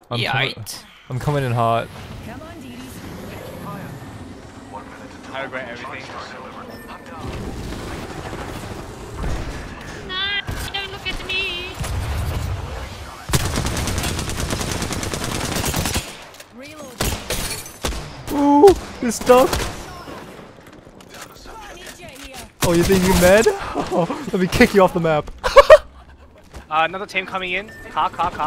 I'm coming in hot. I regret everything. No, don't look at me. Ooh, you're stuck. Oh, you think you're mad? Oh, let me kick you off the map. Another team coming in. Car.